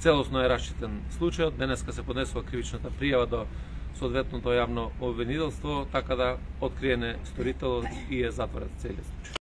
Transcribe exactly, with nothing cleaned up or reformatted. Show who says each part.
Speaker 1: Целосно е расчитен случајот, денеска се поднесува кривичната пријава до соодветното јавно обвинителство, така да откриене сторителот и е затворен целиот случај.